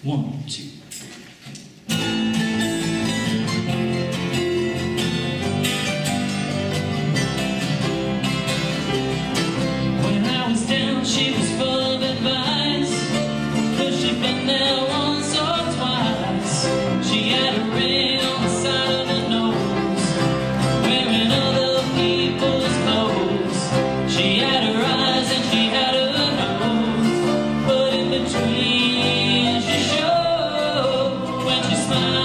1, 2. When I was down, she was full of advice, 'cause she'd been there once or twice. She had a ring on the side of her nose, wearing other people's clothes. She had her eyes and she had her nose, but in between she showed when she smiled.